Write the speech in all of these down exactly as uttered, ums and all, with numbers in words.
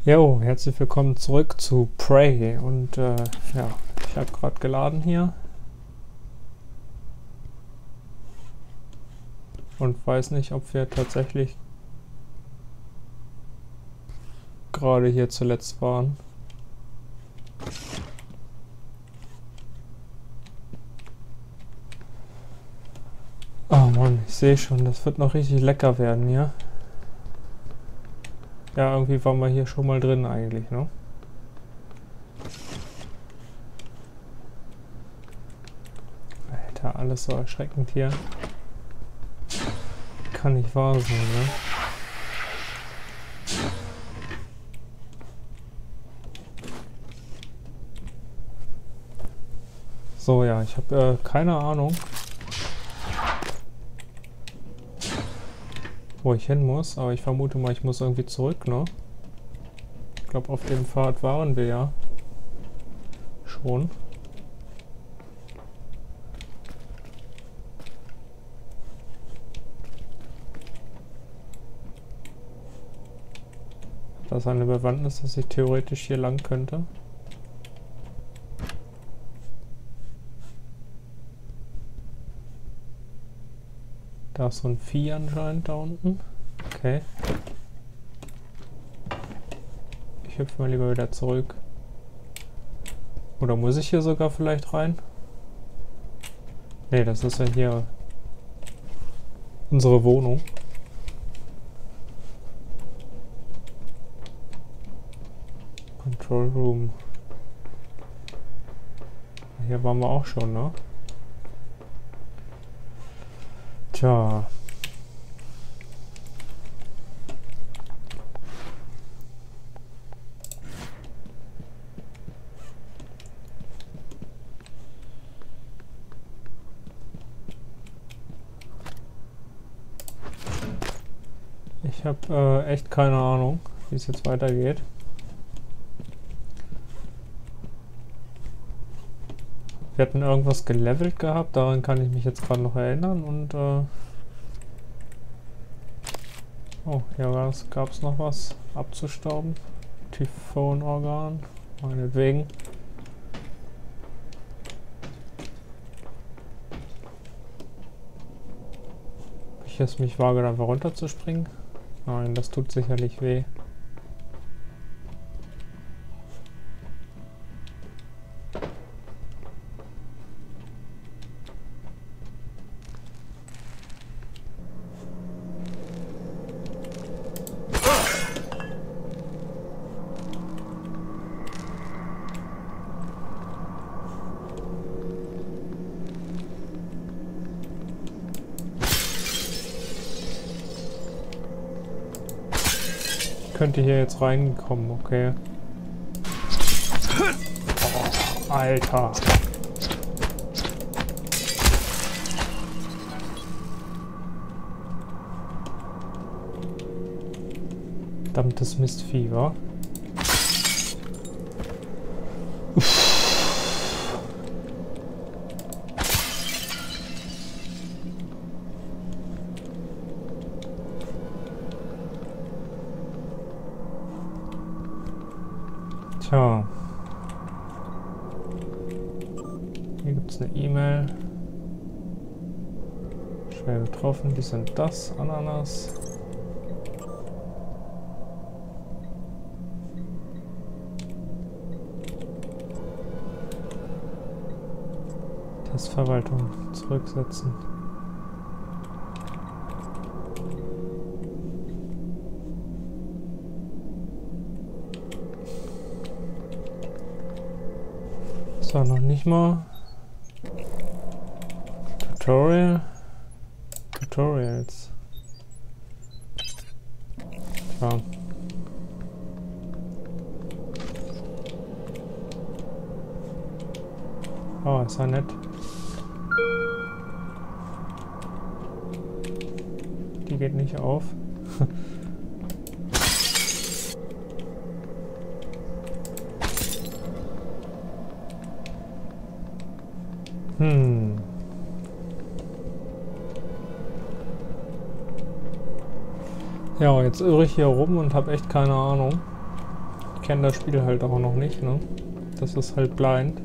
Jo, herzlich willkommen zurück zu Prey und äh, ja, ich habe gerade geladen hier und weiß nicht, ob wir tatsächlich gerade hier zuletzt waren. Oh Mann, ich sehe schon, das wird noch richtig lecker werden hier. Ja, irgendwie waren wir hier schon mal drin eigentlich, ne? Alter, alles so erschreckend hier. Kann nicht wahr sein, ne? So, ja, ich habe äh, keine Ahnung, wo ich hin muss, aber ich vermute mal, ich muss irgendwie zurück, ne? Ich glaube, auf dem Pfad waren wir ja schon. Das ist eine Bewandtnis, dass ich theoretisch hier lang könnte. Da ist so ein Vieh anscheinend da unten. Okay. Ich hüpfe mal lieber wieder zurück. Oder muss ich hier sogar vielleicht rein? Ne, das ist ja hier unsere Wohnung. Control Room. Hier waren wir auch schon, ne? Tja. Ich habe äh, echt keine Ahnung, wie es jetzt weitergeht. Wir hatten irgendwas gelevelt gehabt, daran kann ich mich jetzt gerade noch erinnern und äh oh, hier gab es noch was abzustauben. Typhonorgan, meinetwegen. Ich es mich wage, da einfach runterzuspringen? Nein, das tut sicherlich weh. Könnte hier jetzt reinkommen, okay. Oh, Alter. Verdammtes Mistvieh, wa? Tja. Hier gibt es eine E-Mail. Schwer getroffen, die sind das, Ananas. Testverwaltung zurücksetzen. So, noch nicht mal. Tutorial. Tutorials. Ja. Oh, ist ja nett. Die geht nicht auf. Hm. Ja, jetzt irre ich hier rum und habe echt keine Ahnung. Ich kenne das Spiel halt auch noch nicht, ne? Das ist halt blind.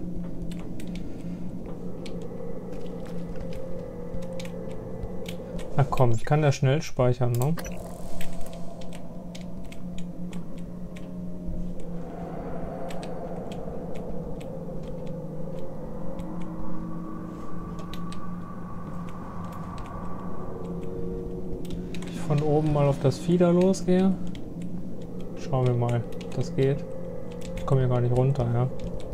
Ach komm, ich kann ja schnell speichern, ne? Ich von oben mal auf das Fieder losgehe. Schauen wir mal, ob das geht. Ich komme hier gar nicht runter, ja.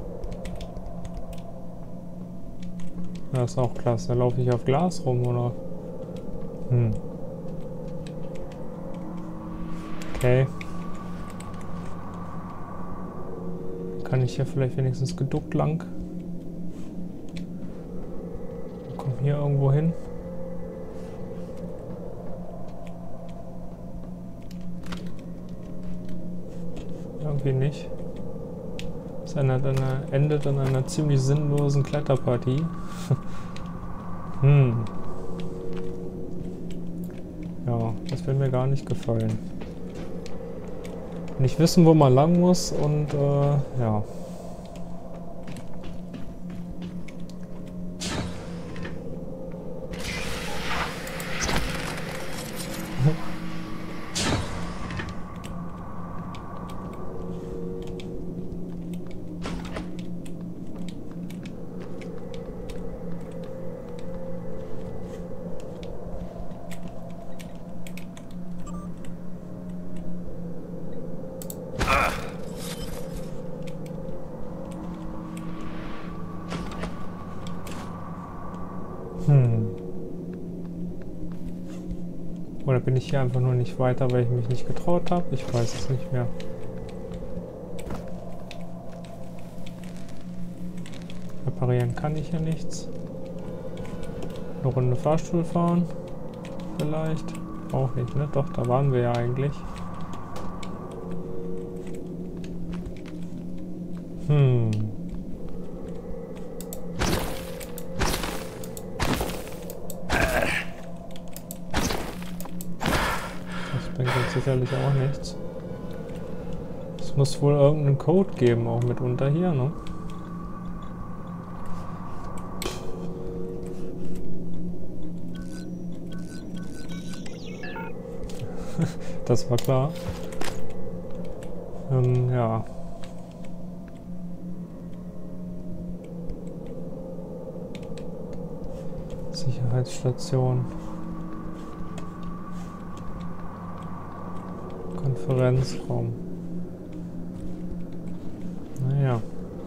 Das ist auch klasse. Da laufe ich auf Glas rum, oder? Hm. Okay. Kann ich hier vielleicht wenigstens geduckt lang? Komm hier irgendwo hin. Irgendwie nicht. Das endet in einer ziemlich sinnlosen Kletterpartie. Hm. Ja, das will mir gar nicht gefallen. Nicht wissen, wo man lang muss und äh, ja. Hm. Oder bin ich hier einfach nur nicht weiter, weil ich mich nicht getraut habe? Ich weiß es nicht mehr. Reparieren kann ich hier nichts. Eine Runde Fahrstuhl fahren? Vielleicht? Auch nicht, ne? Doch, da waren wir ja eigentlich. Hm. Das bringt jetzt sicherlich auch nichts. Es muss wohl irgendeinen Code geben, auch mitunter hier, ne? Das war klar. Ähm, ja. Sicherheitsstation. Konferenzraum. Naja.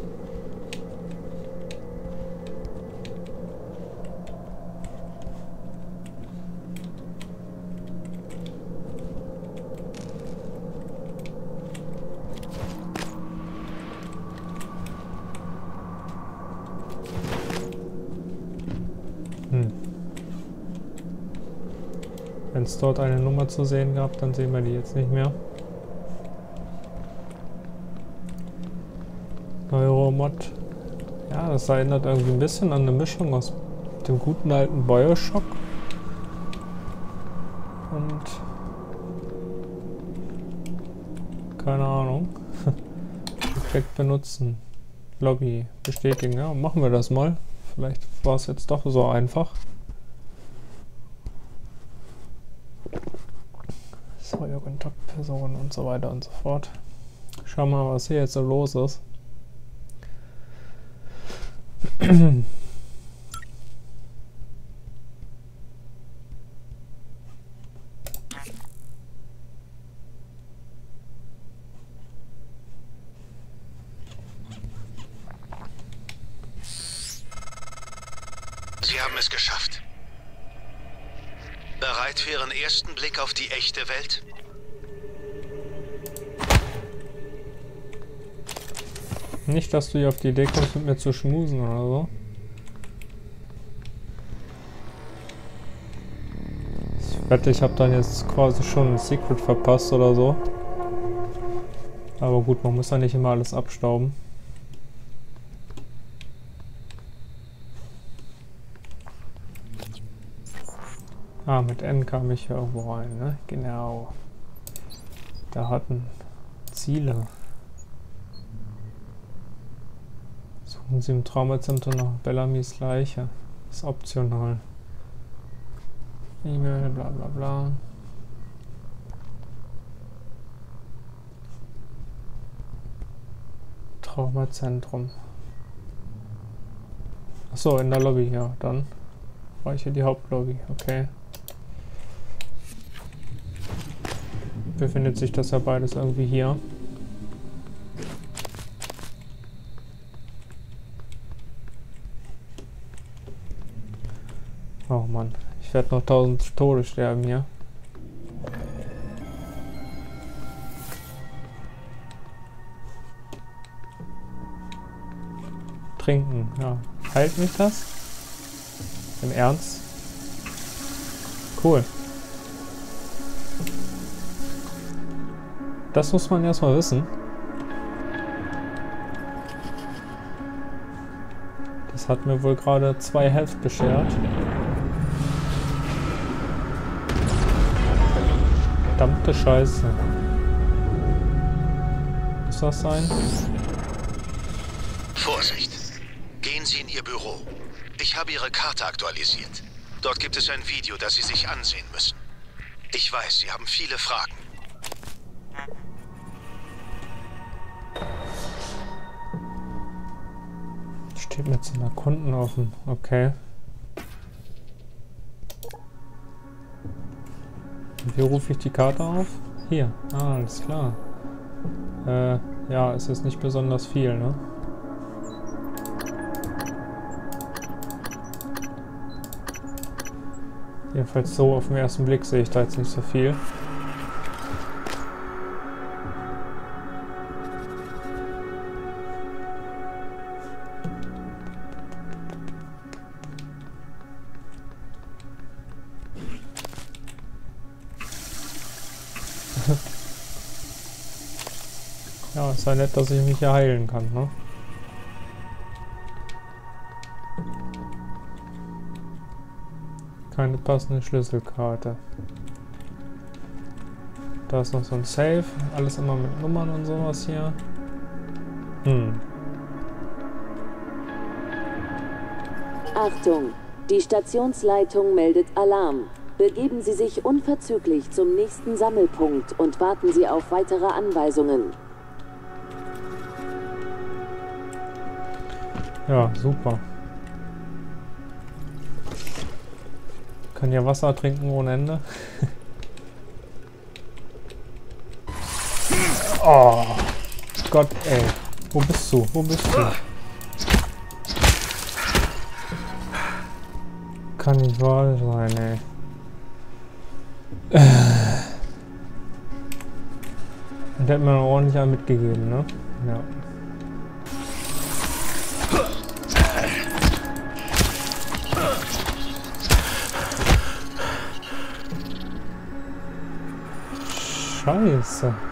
Hm. Wenn es dort eine Nummer zu sehen gab, dann sehen wir die jetzt nicht mehr. Neuromod. Ja, das erinnert irgendwie ein bisschen an eine Mischung aus dem guten alten Bioshock und keine Ahnung. Effekt benutzen. Lobby bestätigen. Ja, machen wir das mal. Vielleicht war es jetzt doch so einfach. Neue Kontaktpersonen und so weiter und so fort. Schauen wir mal, was hier jetzt so los ist. Sie haben es geschafft. Bereit für Ihren ersten Blick auf die echte Welt? Nicht, dass du hier auf die Idee kommst, mit mir zu schmusen oder so. Ich wette, ich habe dann jetzt quasi schon ein Secret verpasst oder so. Aber gut, man muss ja nicht immer alles abstauben. Ah, mit N kam ich hier irgendwo rein, ne? Genau. Da hatten Ziele. Und sie im Traumazentrum noch Bellamys Leiche. Ist optional. E-Mail, bla bla bla. Traumazentrum. Achso, in der Lobby, ja, dann war ich hier die Hauptlobby, okay. Befindet sich das ja beides irgendwie hier. Oh Mann, ich werde noch tausend Tode sterben hier. Trinken, ja. Heilt mich das? Im Ernst? Cool. Das muss man erstmal wissen. Das hat mir wohl gerade zwei Health beschert. Verdammte Scheiße. Muss das sein? Vorsicht! Gehen Sie in Ihr Büro. Ich habe Ihre Karte aktualisiert. Dort gibt es ein Video, das Sie sich ansehen müssen. Ich weiß, Sie haben viele Fragen. Steht mit so einer Konten offen. Okay. Und wie rufe ich die Karte auf? Hier. Ah, alles klar. Äh, ja, es ist nicht besonders viel, ne? Jedenfalls so auf den ersten Blick sehe ich da jetzt nicht so viel. Ja, ist ja nett, dass ich mich hier heilen kann, ne? Keine passende Schlüsselkarte. Da ist noch so ein Safe. Alles immer mit Nummern und sowas hier. Hm. Achtung! Die Stationsleitung meldet Alarm. Begeben Sie sich unverzüglich zum nächsten Sammelpunkt und warten Sie auf weitere Anweisungen. Ja, super. Kann ja Wasser trinken ohne Ende. Oh Gott, ey. Wo bist du? Wo bist du? Kann nicht wahr sein, ey. Und der hat mir noch ordentlich einen mitgegeben, ne? Ja. Scheiße.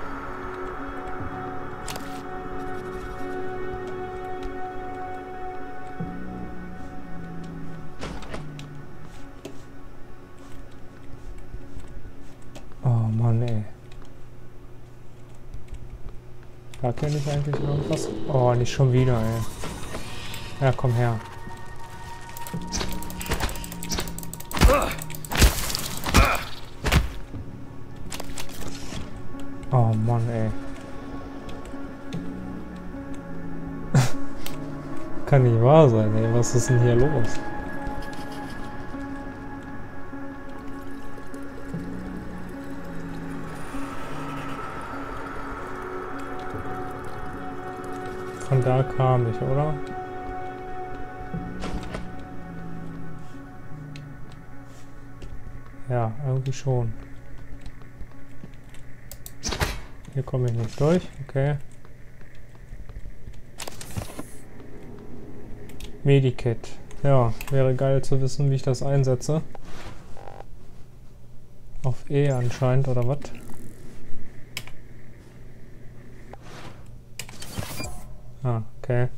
Oh Mann, ey. Da kenne ich eigentlich irgendwas. Oh, nicht schon wieder, ey. Ja, komm her. Oh Mann, ey. Kann nicht wahr sein, ey. Was ist denn hier los? Von da kam ich, oder? Ja, irgendwie schon. Hier komme ich nicht durch, okay. Medikit. Ja, wäre geil zu wissen, wie ich das einsetze. Auf E anscheinend, oder was? Ah, okay.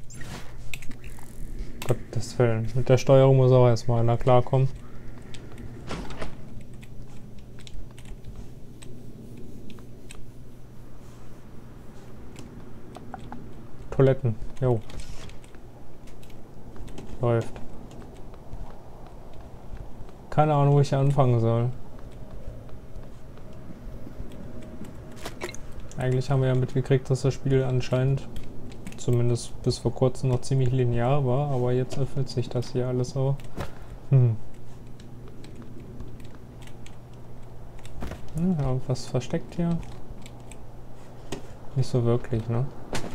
Gottes Willen. Mit der Steuerung muss auch erstmal einer klarkommen. Toiletten, jo. läuft. Keine Ahnung, wo ich anfangen soll. Eigentlich haben wir ja mitgekriegt, dass das Spiel anscheinend zumindest bis vor kurzem noch ziemlich linear war, aber jetzt öffnet sich das hier alles so. Hm. Hm, irgendwas versteckt hier? Nicht so wirklich, ne?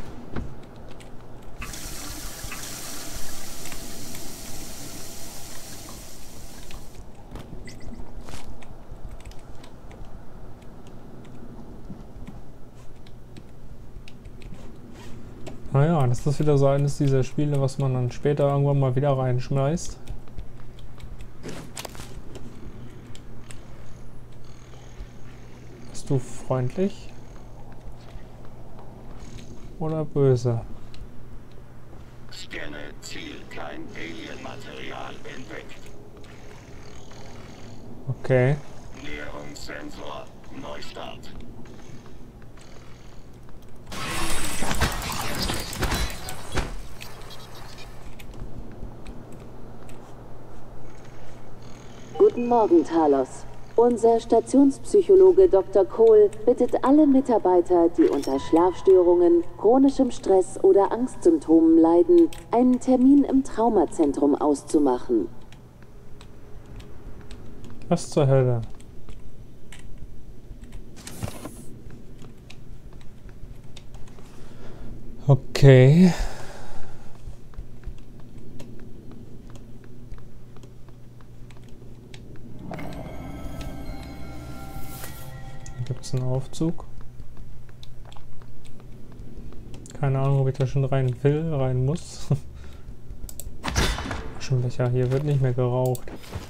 Naja, das ist wieder so eines dieser Spiele, was man dann später irgendwann mal wieder reinschmeißt. Bist du freundlich? Oder böse? Scanne Ziel, kein Alien-Material entdeckt. Okay. Näherungssensor, Neustart. Guten Morgen, Talos. Unser Stationspsychologe Doktor Cole bittet alle Mitarbeiter, die unter Schlafstörungen, chronischem Stress oder Angstsymptomen leiden, einen Termin im Traumazentrum auszumachen. Was zur Hölle? Okay. Gibt es einen Aufzug? Keine Ahnung, ob ich da schon rein will, rein muss. Aschenbecher, hier wird nicht mehr geraucht.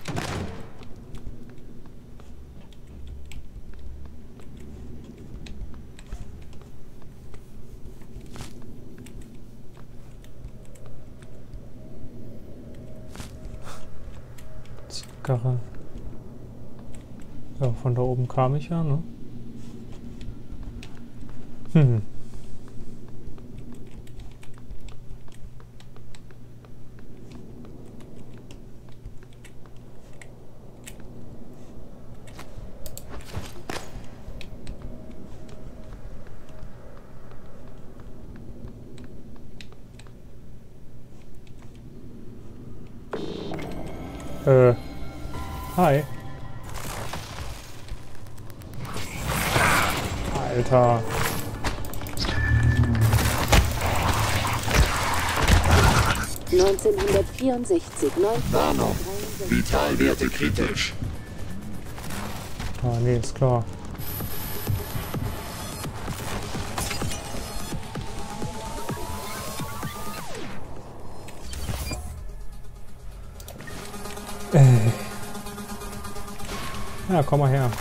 Zigarre. Ja, von da oben kam ich ja, ne? Hm. Äh. Hi. Alter. neunzehnhundertvierundsechzig, Warnung, Vitalwerte kritisch. Ah, nee, ist klar. Äh. Ja, komm mal her.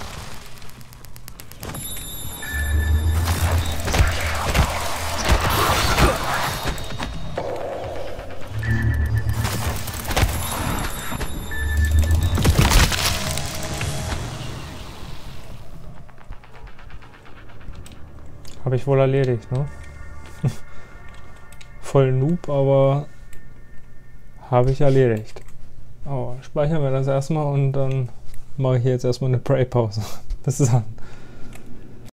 Habe ich wohl erledigt, ne? Voll Noob, aber habe ich erledigt. Oh, speichern wir das erstmal und dann mache ich jetzt erstmal eine Prey-Pause. Bis dann.